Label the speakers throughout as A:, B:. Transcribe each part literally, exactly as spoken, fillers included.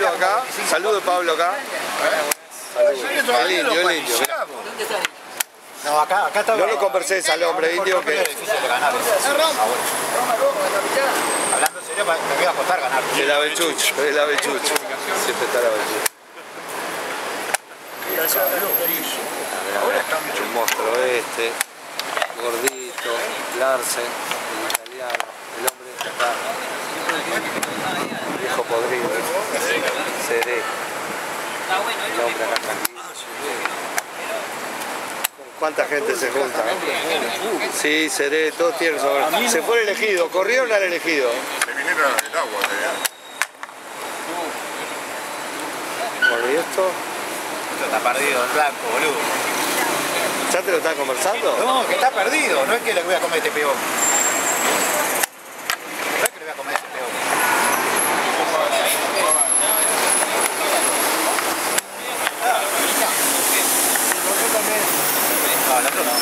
A: Pablo acá. Saludo Pablo acá. Saludo. El indio, el indio.
B: No, acá, acá está.
A: No lo converses al hombre indio que...
B: Es difícil de ganar. Hablando en serio, me voy a costar ganar.
A: El avechucho, el avechucho. Siempre está el avechucho. El monstruo este, gordito, Larsen, el italiano, el hombre que está, viejo podrido, Seré, el hombre acá tranquilo. ¿Cuánta gente se junta? Sí, Seré, todos tienen sobre. Se fue el elegido, corrieron al elegido.
C: Se vinieron el agua.
A: Bueno, ¿y esto?
B: Esto está perdido en blanco, boludo.
A: ¿Ya te lo están conversando?
B: No, que está perdido. No es que le voy a comer este peón. No es que le voy a comer este peón. No, el otro no.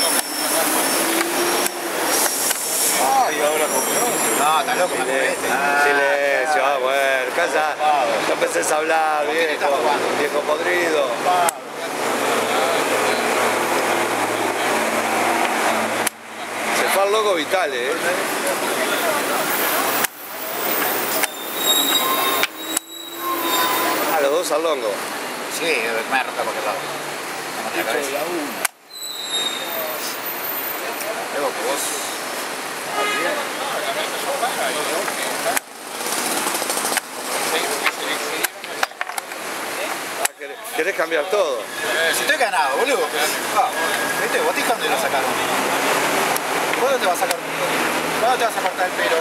B: Ay, ahora comió. No, está loco, me comé este.
A: Silencio, ah, bueno, casa. No empecés a hablar, viejo, viejo podrido. Se fue al loco Vitale, eh. A los dos al longo.
B: Sí, me arroja por el lado. Vamos a la cabeza. Luego que vos...
A: ¿Querés cambiar todo?
B: Si estoy ganado, boludo. Ah, ¿viste? ¿Vos dónde lo sacaron? ¿Cuándo te vas a sacar? ¿Cuándo te vas a cortar el pelo?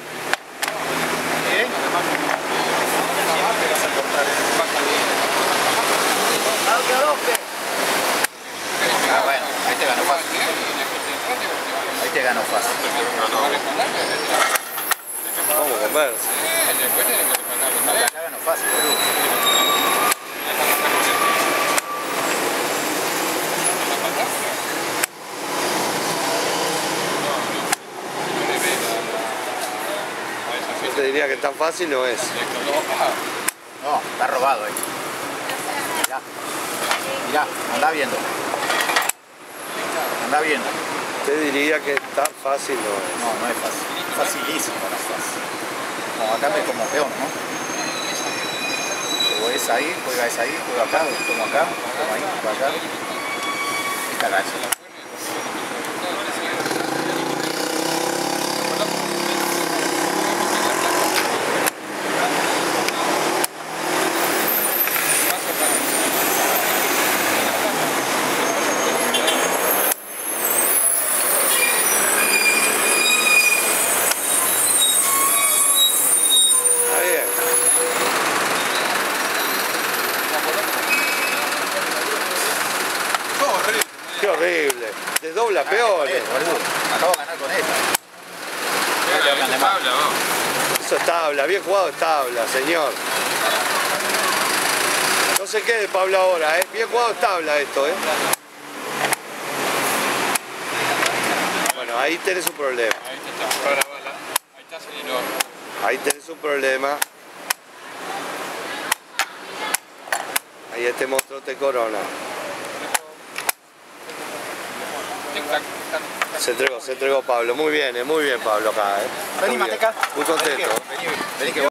B: ¿Eh? ¿Cuándo te vas a cortar el pelo? Ah, bueno, ahí te ganó fácil. Ahí te ganó fácil.
A: Vamos a comer.
B: Acá ganó fácil, boludo.
A: Yo te diría que tan fácil no es.
B: No, está robado ahí. Mirá, mirá, andá viendo. Andá viendo.
A: Te diría que tan fácil no es.
B: No, no es fácil. Facilísimo, no es fácil. No, acá me como peón, ¿no? Juego es ahí, juega es ahí, juego acá, tomo acá, tomo ahí, juego acá. Esta gacha.
A: Qué horrible. Desdobla peores.
B: Acabo de ganar con esta.
A: Eso es tabla. Bien jugado es tabla, señor. No sé qué de Pablo ahora, ¿eh? Bien jugado es tabla esto, ¿eh? Bueno, ahí tenés un problema.
D: Ahí está. Ahí está saliendo.
A: Ahí tenés un problema. Ahí este monstruo te corona. Se entregó, se entregó Pablo. Muy bien, eh, muy bien Pablo acá. Eh.
B: Vení, Mateca.
A: Muy contento.
B: Vení, vení que